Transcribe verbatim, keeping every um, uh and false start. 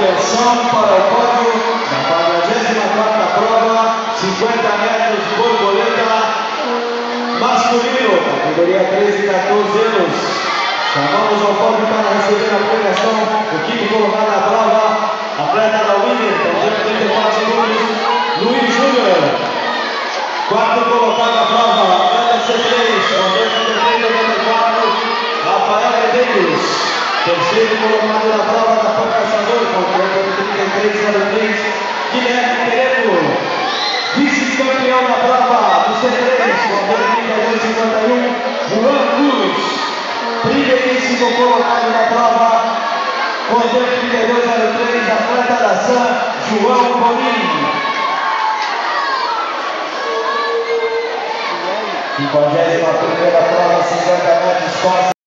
Atenção para o pódio da quadragésima quarta prova, cinquenta metros borboleta masculino, categoria treze a quatorze anos. Chamamos ao pódio para receber a premiação do quinto colocado na prova, atleta da Winner, com trinta e quatro segundos, Luiz Júnior. Quarto colocado na prova, atleta C três, com trinta e três a noventa e quatro, Rafael Medeiros. Terceiro colocado na prova da Pan Caçador, com trinta e três a zero três, Guilherme Pereto. Vice-campeão da prova do C três, com trinta e dois a cinquenta e um, Juan Cruz. Primeiríssimo colocado na prova, com trinta e dois a zero três, atleta da S A M, João Bonin. cinquagésima primeira prova, cinquenta metros.